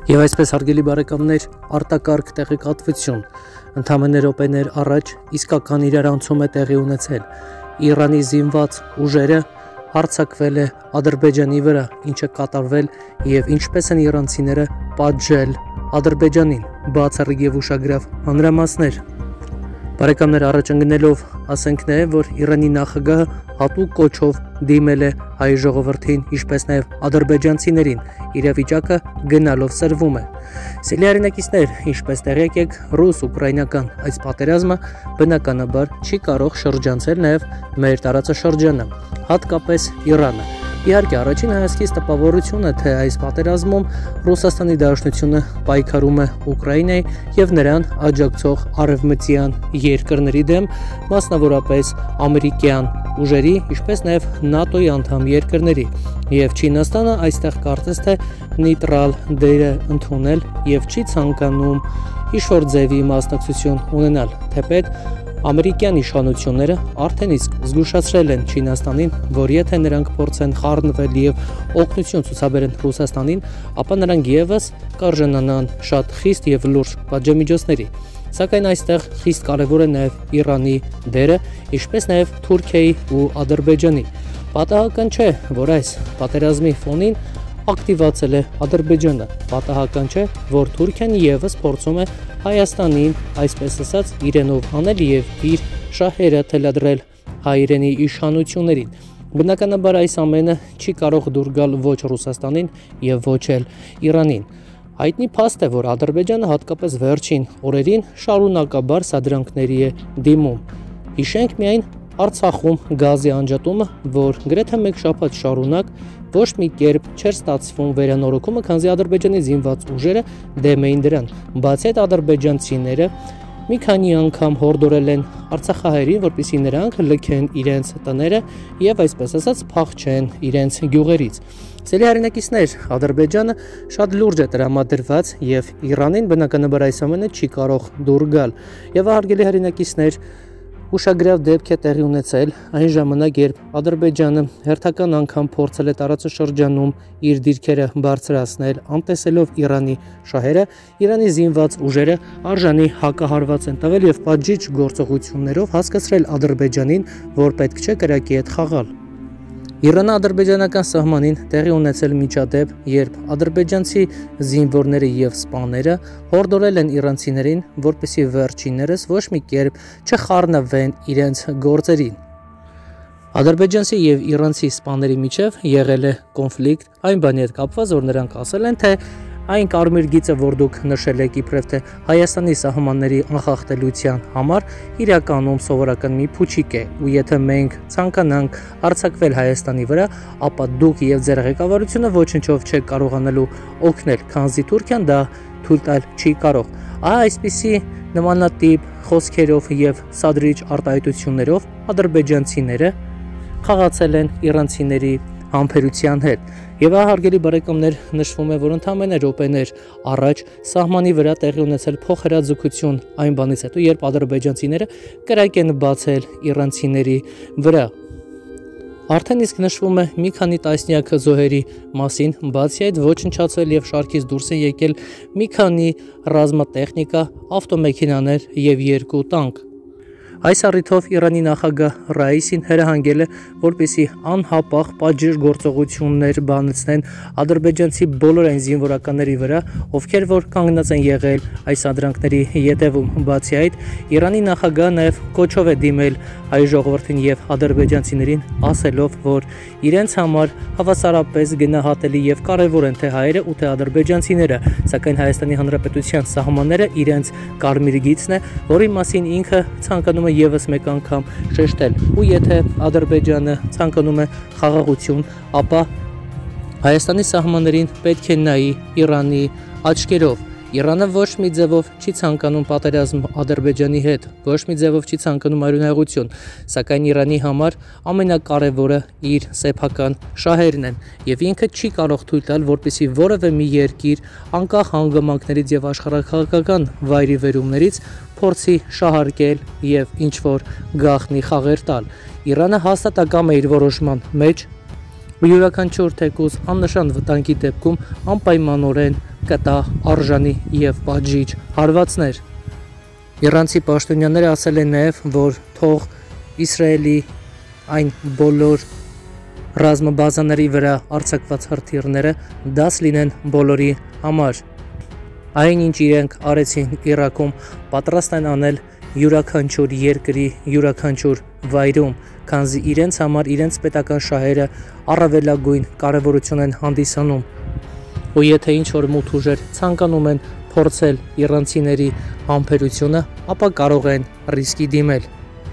Եվ այսպես հարգելի բարեկամներ, արտակարգ տեղեկատվություն, ընդամենը րոպեներ առաջ իսկական իրարանցում է տեղի ունեցել։ Իրանի զինված ուժերը հարձակվել է Ադրբեջանի վրա, ինչը կատարվել եւ ինչպես են իրանցիները պատժել Ադրբեջանին, բացառիկ եւ ուշագրավ մանրամասներ։ Բարեկամներ, առաջ ընկնելով ասենք նաեւ, որ Իրանի նախագահը հատուկ կոչով դիմել է հայ ժողովրդին, ինչպես նաեւ ադրբեջանցիներին, իրավիճակը գնալով սրվում է։ Սիրելի հայրենակիցներ, ինչպես տեղյակ եք, ռուս-ուկրաինական այս պատերազմը բնականաբար չի կարող շրջանցել նաեւ մեր տարածաշրջանը, հատկապես Իրանը։ Իհարկե, առաջին հայացքից տպավորությունը, թե այս պատերազմում Ռուսաստանի Դաշնությունը պայքարում է Ուկրաինայի եւ նրան աջակցող արևմտյան երկրների դեմ, մասնավորապես ամերիկյան ուժերի, ինչպես նաեւ ՆԱՏՕ-ի անդամ երկրների, եւ Չինաստանը այստեղ կարծես թե նեյտրալ դեր է ընդունել եւ չի ցանկանում ինչ-որ ձևի մասնակցություն ունենալ, թեպետ ամերիկյան իշխանությունները արդեն իսկ զգուշացրել են Չինաստանին, որ եթե նրանք փորձեն խառնվել եւ օգնություն ցուցաբերեն Ռուսաստանին, ապա նրանք եւս կարժանանան շատ խիստ եւ լուրջ պատժամիջոցների։ Սակայն այստեղ խիստ կարևոր է նաեւ Իրանի դերը, ինչպես նաեւ Թուրքիայի ու Ադրբեջանի։ Պատահական չէ, որ այս պատերազմի ֆոնին ակտիվացել է Ադրբեջանը։ Պատահական չէ, որ Թուրքիան եւս փորձում է Հայաստանին, այսպես ասած, իրենով անել եւ իր շահերը թելադրել հայրենի իշխանություններին։ Բնականաբար այս ամենը չի կարող դուր գալ ոչ Ռուսաստանին եւ ոչ էլ Իրանին։ Հայտնի փաստ է, որ Ադրբեջանը հատկապես վերջին օրերին շարունակաբար սադրանքների է դիմում։ Հիշենք միայն Արցախում գազի անջատումը, որ գրեթե մեկ շաբաթ շարունակ ոչ մի կերպ չէր ստացվում վերանորոգումը, քանզի Ադրբեջանի զինված ուժերը դեմ էին դրան։ Բացի այդ, ադրբեջանցիները մի քանի անգամ հորդորել են արցախահայերին, որպեսզի նրանք լքեն իրենց տները եւ այսպես ասած փախչեն իրենց գյուղերից։ Սիրելի հայրենակիցներ, Ադրբեջանը շատ լուրջ է տրամադրված եւ Իրանին բնականաբար այս ամենը չի կարող դուր գալ։ Եվ հարգելի հայրենակիցներ, ուշագրավ դեպք է տեղի ունեցել այն ժամանակ, երբ Ադրբեջանը հերթական անգամ փորձել է տարածաշրջանում իր դիրքերը բարձրացնել, անտեսելով Իրանի շահերը, Իրանի զինված ուժերը արժանի հակահարված են տվել եւ պատժիչ գործողություններով հասկացրել Ադրբեջանին, որ պետք չէ կրակի հետ խաղալ։ Իրано-ադրբեջանական սահմանին տեղի ունեցել միջադեպ, երբ ադրբեջանցի զինվորները եւ սպաները հորդորել են իրանցիներին, որպեսզի վերջիններս ոչ մի կերպ չխառնվեն իրենց գործերին։ Ադրբեջանցի եւ իրանցի սպաների միջև եղել է կոնֆլիկտ այն բանի հետ կապված, որ նրանք ասել են, թե այն կարմիր գիծը, որ դուք նշել եք իբրև թե Հայաստանի սահմանների անխախտելիության համար, իրականում սովորական մի փուչիկ է, ու եթե մենք ցանկանանք հարձակվել Հայաստանի վրա, ապա դուք եւ ձեր ղեկավարությունը ոչնչով չեք կարողանալու օգնել, քանզի Թուրքիան դա թույլ տալ չի կարող։ Այսպիսի նմանատիպ խոսքերով եւ սադրիչ արտահայտություններով ադրբեջանցիները խաղացել են իրանցիների համբերության հետ։ Եվ հարգելի բարեկամներ, նշվում է, որ ընդամենը րոպեներ առաջ սահմանի վրա տեղի ունեցել փոխհրաձգություն այն բանից հետո, երբ ադրբեջանցիները կրակ են բացել իրանցիների վրա։ Արդեն իսկ նշվում է մի քանի տասնյակ զոհերի մասին, բացի այդ ոչնչացել եւ շարքից դուրս են եկել մի քանի ռազմատեխնիկա, ավտոմեքենաներ եւ 2 տանկ։ Այս առիթով Իրանի նախագահ Ռայիսին հրահանգել է, որպեսզի անհապաղ պատժիչ գործողություններ բանացնեն ադրբեջանցի բոլոր այն զինվորականների վրա, ովքեր որ կանգնած են եղել այս սադրանքների ետևում։ Բացի այդ, Իրանի նախագահը նաև կոչով է դիմել հայ ժողովրդին եւ ադրբեջանցիներին, ասելով, որ իրենց համար հավասարապես գնահատելի եւ կարեւոր են թե հայերը ու թե ադրբեջանցիները, սակայն Հայաստանի Հանրապետության սահմանները իրենց կարմիր գիծն է, որի մասին ինքը ցանկանում եւս մեկ անգամ շեշտել, ու եթե Ադրբեջանը ցանկանում է խաղաղություն, ապա Հայաստանի սահմաններին պետք է նայի Իրանի աչքերով։ Իրանը ոչ մի ձևով չի ցանկանում պատերազմ Ադրբեջանի հետ, ոչ մի ձևով չի ցանկանում արյունահեղություն, սակայն Իրանի համար ամենակարևորը իր սեփական շահերն են, եւ ինքը չի կարող թույլ տալ, որպեսզի որևէ մի երկիր անկախ հանգամանքներից եւ աշխարհաքաղաքական վայրիվերումներից փորձի շահարկել եւ ինչ որ գաղտնի խաղեր տալ։ Իրանը հաստատակամ է իր որոշման մեջ, յուրաքանչյուր թեկուզ աննշան վտանգի դեպքում անպայմանորեն կտա արժանի եւ պատժիչ հարվածներ։ Իրանցի պաշտոնյաները ասել են նաեւ, որ թող Իսրայելի այն բոլոր ռազմաբազաների վրա արձակված հրթիռները դաս լինեն բոլորի համար։ Այն ինչ իրենք արեցին Իրաքում, պատրաստ են անել յուրաքանչյուր երկրի յուրաքանչյուր վայրում, քանզի իրենց համար իրենց պետական շահերը առավելագույն կարևորություն են հանդիսանում։ Ու եթե ինչ-որ մութ ուժեր ցանկանում են փորձել իրանցիների համբերությունը, ապա կարող են ռիսկի դիմել։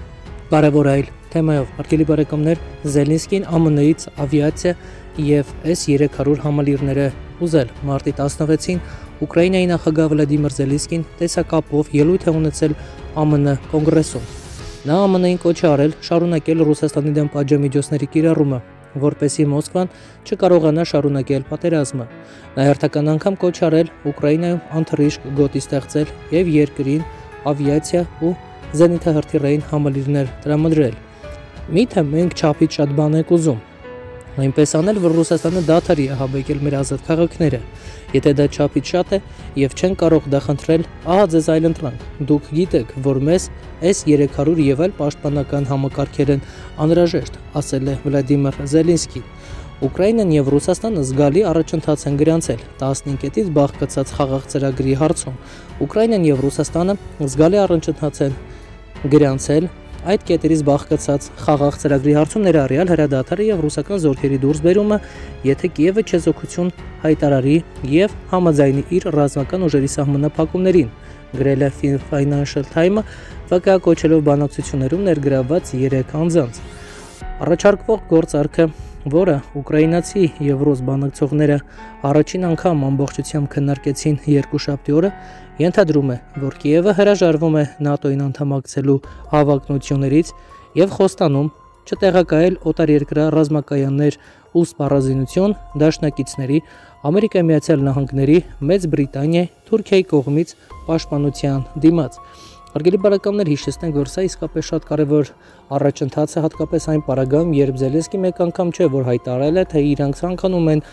Կարևոր այլ թեմայով, հարգելի բարեկամներ, Զելենսկին ԱՄՆ-ից ավիացիա եւ S-300 համալիրները ուզել մարտի 16-ին Ուկրաինայի նախագահ Վլադիմիր Զելենսկին տեսակապով ելույթ է ունեցել ԱՄՆ կոնգրեսում։ Նա ԱՄՆ-ին կոչ է արել շարունակել Ռուսաստանի դեմ պատժամիջոցների կիրառումը, որպեսզի Մոսկվան չկարողանա շարունակել պատերազմը։ Նա հերթական անգամ կոչ արել Ուկրաինայում անթռիչք գոտի ստեղծել եւ երկրին ավիացիա ու զենիթահրթիռային համալիրներ տրամադրել։ Միթե մենք չափից շատ բան ենք ուզում։ Այնպես անել, որ Ռուսաստանը դադարի է հավաքել մեր ազատ քաղաքները։ Եթե դա չափից շատ է եւ չեն կարող դա խնդրել, ահա ձեզ այլընտրանք։ Դուք գիտեք, որ մեզ S-300 եւ այլ պաշտպանական համակարգեր են անհրաժեշտ, ասել է Վլադիմիր Զելենսկին։ Ուկրաինան եւ Ռուսաստանը զգալի առաջընթաց են գրանցել 15 կետից բաղկացած խաղաղ ծրագրի հարցում։ Ուկրաինան եւ Ռուսաստանը զգալի առաջընթաց են գրանցել այդ կետերից բաղկացած խաղաղ ծրագրի հարցում ներառյալ հրադադարը եւ ռուսական զորքերի դուրսբերումը, եթե Կիևը չեզոքություն հայտարարի եւ համաձայնի իր ռազմական ուժերի սահմանափակումներին, գրել է Financial Times-ը, վկայակոչելով բանակցություններում ներգրավված 3 անձանց։ Առաջարկվող գործարքը, որը ուկրաինացի եւ ռուս բանակցողները առաջին անգամ ամբողջությամբ քննարկեցին երկուշաբթի օրը, ենթադրում է, որ Կիևը հրաժարվում է ՆԱՏՕ-ին անդամակցելու հավակնություններից եւ խոստանում չտեղակայել օտարերկրյա ռազմակայաններ ու սպառազինություն դաշնակիցների Ամերիկայի Միացյալ Նահանգների, Մեծ Բրիտանիայի, Թուրքիայի կողմից պաշտպանության դիմաց։ Հարգելի բարեկամներ, հիշեցնենք, որ սա իսկապես շատ կարևոր առաջընթաց է, հատկապես այն պարագայում, երբ Զելենսկին մեկ անգամ չէ, որ հայտարարել է, թե իրանք ցանկանում են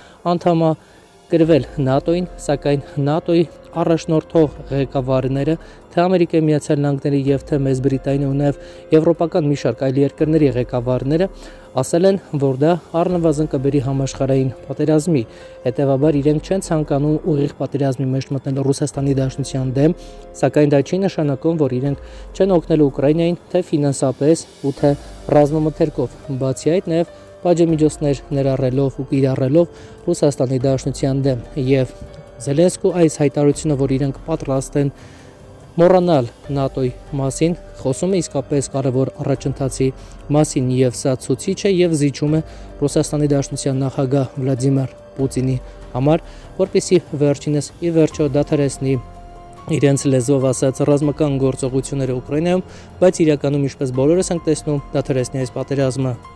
անդամակրվել ՆԱՏՕ-ին, սակայն ՆԱՏՕ-ի առաջնորդող ղեկավարները, թե Ամերիկայի Միացյալ Նահանգների եւ թե Մեծ Բրիտանիայի ու նաեւ եվրոպական մի շարք այլ երկրների ղեկավարները ասել են, որ դա առնվազն կբերի համաշխարհային պատերազմի, հետեւաբար իրենք չեն ցանկանում ուղիղ պատերազմի մեջ մտնել Ռուսաստանի Դաշնության դեմ, սակայն դա չի նշանակում, որ իրենք չեն օգնել Ուկրաինային թե ֆինանսապես ու թե ռազմամթերքով, բացի այդ նաեւ պատժամիջոցներ ներառելով ու կիրառելով Ռուսաստանի Դաշնության դեմ եւ Զելենսկու այս հայտարարությունը, որ իրենք պատրաստ են մոռանալ ՆԱՏՕ-ի մասին, խոսում է իսկապես կարևոր առաջընթացի մասին եւ սա ցուցիչ է եւ զիջում է Ռուսաստանի Դաշնության նախագահ Վլադիմիր Պուտինի համար, որպեսզի վերջինս ի վերջո դադարեցնի իրենց լեզվով ասած ռազմական գործողությունները Ուկրաինայում, բայց իրականում, ինչպես բոլորս ենք տեսնում, դադարեցնի այս պատերազմը։